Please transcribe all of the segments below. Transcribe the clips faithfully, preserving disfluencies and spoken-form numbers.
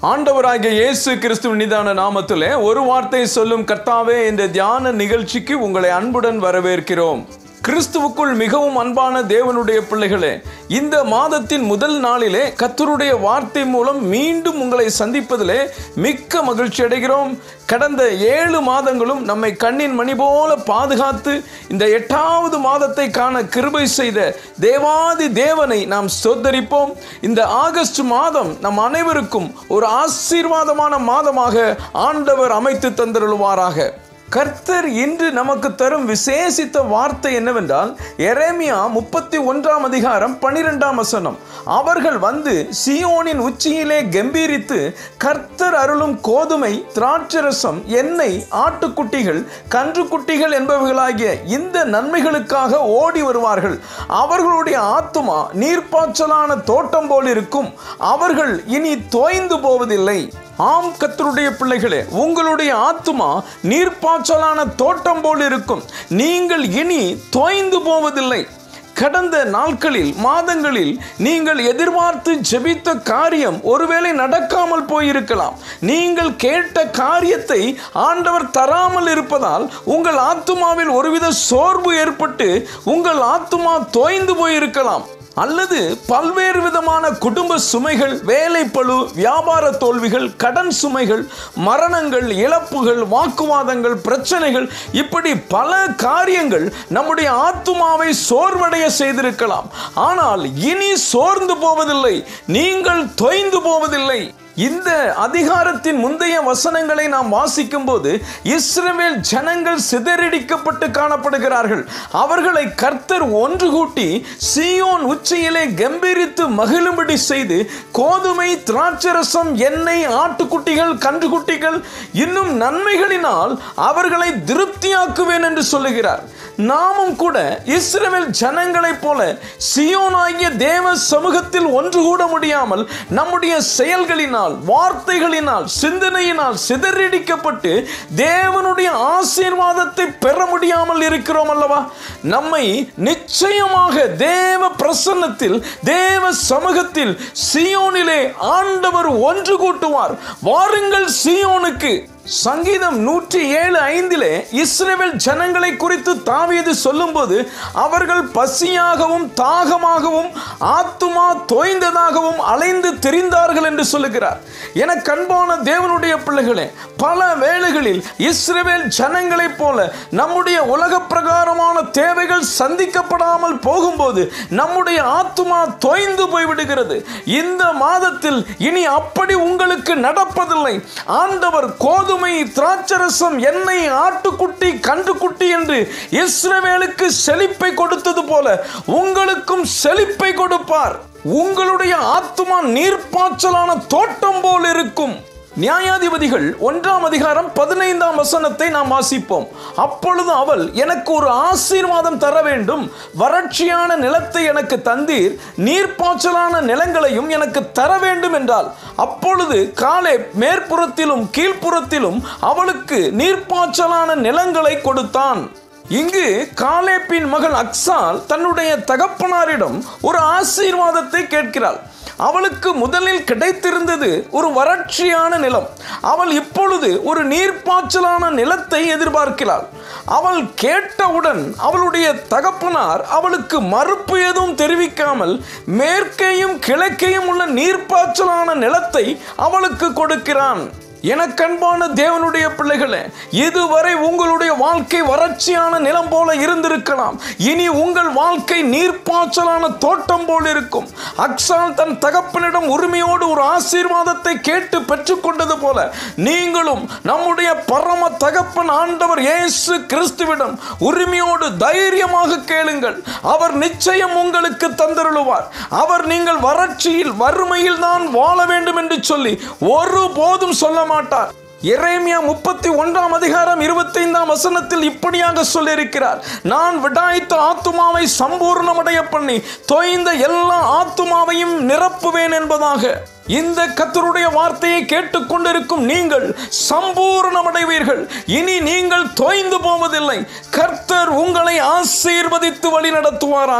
ஆண்டவராகிய இயேசு கிறிஸ்துவின் நிதான நாமத்திலே ஒரு வார்த்தை சொல்லும் கர்த்தாவே என்ற தியான நிகழ்ச்சிக்கு உங்களை அன்புடன் வரவேற்கிறோம். கிறிஸ்துவுக்குள் மிகவும் அன்பான தேவனுடைய பிள்ளைகளே, இந்த மாதத்தின் முதல் நாளிலே கர்த்தருடைய வார்த்தை மூலம் மீண்டும் உங்களை சந்திப்பதிலே மிக்க மகிழ்ச்சி அடைகிறோம். கடந்த ஏழு மாதங்களும் நம்மை கண்ணின் மணி போல பாதுகாத்து இந்த எட்டாவது மாதத்தை காண கிருபை செய்த தேவாதி தேவனை நாம் ஸ்தோத்தரிப்போம். இந்த ஆகஸ்ட் மாதம் நம் அனைவருக்கும் ஒரு ஆசீர்வாதமான மாதமாக ஆண்டவர் அமைத்து தந்தருள்வாராக. கர்த்தர் இன்று நமக்கு தரும் விசேஷித்த வார்த்தை என்னவென்றால், எரேமியா முப்பத்தி ஒன்றாம் அதிகாரம் பனிரெண்டாம் வசனம். அவர்கள் வந்து சீயோனின் உச்சியிலே கம்பீரித்து கர்த்தர் அருளும் கோதுமை, திராட்சரசம், எண்ணெய், ஆட்டுக்குட்டிகள், கன்றுக்குட்டிகள் என்பவைகளாகிய இந்த நன்மைகளுக்காக ஓடி வருவார்கள். அவர்களுடைய ஆத்துமா நீர்ப்பாய்ச்சலான தோட்டம் போல் இருக்கும். அவர்கள் இனி தோய்ந்து போவதில்லை. ஆம் கர்த்தருடைய பிள்ளைகளே, உங்களுடைய ஆத்துமா நீர்ப்பாய்ச்சலான தோட்டம் போல் இருக்கும். நீங்கள் இனி தோய்ந்து போவதில்லை. கடந்த நாட்களில், மாதங்களில் நீங்கள் எதிர்பார்த்து ஜெபித்த காரியம் ஒருவேளை நடக்காமல் போயிருக்கலாம். நீங்கள் கேட்ட காரியத்தை ஆண்டவர் தராமல் இருப்பதால் உங்கள் ஆத்துமாவில் ஒருவித சோர்வு ஏற்பட்டு உங்கள் ஆத்துமா தோய்ந்து போயிருக்கலாம். அல்லது பல்வேறு விதமான குடும்ப சுமைகள், வேலைப்பளு, வியாபார தோல்விகள், கடன் சுமைகள், மரணங்கள், இழப்புகள், வாக்குவாதங்கள், பிரச்சனைகள், இப்படி பல காரியங்கள் நம்முடைய ஆத்துமாவை சோர்வடைய செய்திருக்கலாம். ஆனால் இனி சோர்ந்து போவதில்லை, நீங்கள் தொய்ந்து போவதில்லை. இந்த அதிகாரத்தின் முந்தைய வசனங்களை நாம் வாசிக்கும் போது இஸ்ரவேல் ஜனங்கள் சிதறடிக்கப்பட்டு காணப்படுகிறார்கள். அவர்களை கர்த்தர் ஒன்று கூட்டி சீயோன் உச்சியிலே கம்பீரித்து மகிழும்படி செய்து கோதுமை, திராட்சரசம், எண்ணெய், ஆட்டுக்குட்டிகள், கன்றுக்குட்டிகள் இன்னும் நன்மைகளினால் அவர்களை திருப்தியாக்குவேன் என்று சொல்லுகிறார். நாமும் கூட இஸ்ரவேல் ஜனங்களைப் போல சீயோனாகிய தேவ சமூகத்தில் ஒன்று கூட முடியாமல் நம்முடைய செயல்களினால், வார்த்தைகளினால், சிந்தனையினால் சிதறடிக்கப்பட்டு தேவனுடைய ஆசீர்வாதத்தை பெற முடியாமல் இருக்கிறோம் அல்லவா? நம்மை நிச்சயமாக தேவ பிரசன்னத்தில், தேவ சமூகத்தில், சீயோனிலே ஆண்டவர் ஒன்று கூட்டுவார். வாருங்கள் சீயோனுக்கு. சங்கீதம் நூற்றி ஏழு ஐந்திலே இஸ்ரவேல் ஜனங்களை குறித்து தாவீது சொல்லும்போது, அவர்கள் பசியாகவும் தாகமாகவும் ஆத்துமா தோய்ந்ததாகவும் அலைந்து திரிந்தார்கள் என்று சொல்லுகிறார். என கண்பான தேவனுடைய பிள்ளைகளே, பல வேளைகளில் இஸ்ரவேல் ஜனங்களைப் போல நம்முடைய உலக பிரகாரமான தேவைகள் சந்திக்கப்படாமல் போகும்போது நம்முடைய ஆத்துமா தோய்ந்து போய்விடுகிறது. இந்த மாதத்தில் இனி அப்படி உங்களுக்கு நடப்பதில்லை. ஆண்டவர் கோது திராட்சரசம், எண்ணெய், ஆட்டுக்குட்டி, கன்றுக்குட்டி என்று இஸ்ரவேலுக்கு செழிப்பை கொடுத்தது போல உங்களுக்கும் செழிப்பை கொடுப்பார். உங்களுடைய ஆத்துமா நீர்ப்பாய்ச்சலான தோட்டம் போல் இருக்கும். நியாயாதிபதிகள் ஒன்றாம் அதிகாரம் பதினைந்தாம் வசனத்தை நாம் வாசிப்போம். அப்பொழுது அவள், எனக்கு ஒரு ஆசீர்வாதம் தர வேண்டும், வறட்சியான நிலத்தை எனக்கு தந்தீர், நீர்ப்பாய்ச்சலான நிலங்களையும் எனக்கு தர வேண்டும் என்றால், அப்பொழுது காலேப் மேற்புறத்திலும் கீழ்ப்புறத்திலும் அவளுக்கு நீர்ப்பாய்ச்சலான நிலங்களை கொடுத்தான். இங்கு காலேப்பின் மகள் அக்சால் தன்னுடைய தகப்பனாரிடம் ஒரு ஆசீர்வாதத்தை கேட்கிறாள். அவளுக்கு முதலில் கிடைத்திருந்தது ஒரு வறட்சியான நிலம். அவள் இப்பொழுது ஒரு நீர்ப்பாய்ச்சலான நிலத்தை எதிர்பார்க்கிறாள். அவள் கேட்டவுடன் அவளுடைய தகப்பனார் அவளுக்கு மறுப்பு எதுவும் தெரிவிக்காமல் மேற்கையும் கிழக்கையும் உள்ள நீர்ப்பாய்ச்சலான நிலத்தை அவளுக்கு கொடுக்கிறான். எனக்கன்பான தேவனுடைய பிள்ளைகளே, இதுவரை உங்களுடைய வாழ்க்கை வறட்சியான நிலம் போல இருந்திருக்கலாம். இனி உங்கள் வாழ்க்கை நீர்ப்பாய்ச்சலான தோட்டம் போல் இருக்கும். அக்சால் தன் தகப்பனிடம் உரிமையோடு ஒரு ஆசீர்வாதத்தை கேட்டு பெற்றுக்கொண்டது போல நீங்களும் நம்முடைய பரம தகப்பன் ஆண்டவர் இயேசு கிறிஸ்துவிடம் உரிமையோடு தைரியமாக கேளுங்கள். அவர் நிச்சயம் உங்களுக்கு தந்தருளுவார். அவர் நீங்கள் வறட்சியில், வறுமையில் தான் வாழ வேண்டும் என்று சொல்லி ஒருபோதும் சொல்ல மாட்டார். எரேமியா முப்பத்தி ஒன்றாம் அதிகாரம் இருபத்தி ஐந்தாம் வசனத்தில் இப்படியாக சொல்லியிருக்கிறார், நான் விடாய்த்த ஆத்துமாவை சம்பூர்ணமடைய பண்ணி தோய்ந்த எல்லா ஆத்துமாவையும் நிரப்புவேன் என்பதாக. இந்த கர்த்தருடைய வார்த்தையை கேட்டுக்கொண்டிருக்கும் நீங்கள் சம்பூர்ணமடைவீர்கள். இனி நீங்கள் தோய்ந்து போவதில்லை. கர்த்தர் உங்களை ஆசீர்வதித்து வழி நடத்துவாராக.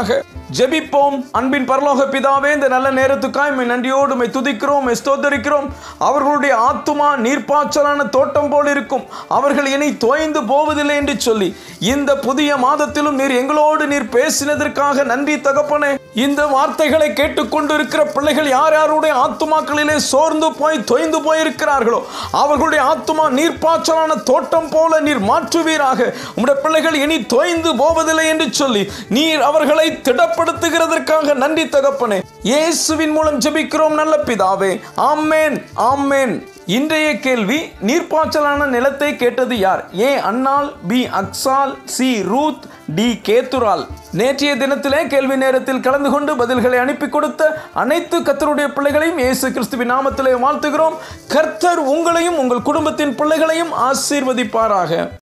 ஜெபிப்போம். அன்பின் பரலோக பிதாவே, இந்த நல்ல நேரத்துக்காய் உம்மை நன்றியோடு உம்மை துதிக்கிறோம், உம்மை ஸ்தோத்தரிக்கிறோம். அவர்களுடைய ஆத்துமா நீர்ப்பாய்ச்சலான தோட்டம் போல் இருக்கும், அவர்கள் இனி தோய்ந்து போவதில்லை என்று சொல்லி இந்த புதிய மாதத்திலும் நீர் எங்களோடு நீர் பேசினதற்காக நன்றி தகப்பனே. இந்த வார்த்தைகளை கேட்டுக்கொண்டிருக்கிற பிள்ளைகள் யார் யாருடைய ஆத்துமாக்களிலே சோர்ந்து போய் தொய்ந்து போயிருக்கிறார்களோ அவர்களுடைய ஆத்துமா நீர்ப்பாய்ச்சலான தோட்டம் போல நீர் மாற்றுவீராக. உம்முடைய பிள்ளைகள் இனி தோய்ந்து போவதில்லை என்று சொல்லி நீர் அவர்களை திடப்படுத்துகிறதற்காக நன்றி தகப்பனே. இயேசுவின் மூலம் ஜெபிக்கிறோம் நல்ல பிதாவே, ஆமென், ஆமென். இன்றைய கேள்வி, நீர்ப்பாய்ச்சலான நிலத்தை கேட்டது யார்? ஏ அன்னாள், பி அக்சால், சி ரூத், டி கேத்துரால். நேற்றைய தினத்திலே கேள்வி நேரத்தில் கலந்து கொண்டு பதில்களை அனுப்பி கொடுத்த அனைத்து கர்த்தருடைய பிள்ளைகளையும் இயேசு கிறிஸ்துவின் நாமத்திலே வாழ்த்துகிறோம். கர்த்தர் உங்களையும் உங்கள் குடும்பத்தின் பிள்ளைகளையும் ஆசீர்வதிப்பாராக.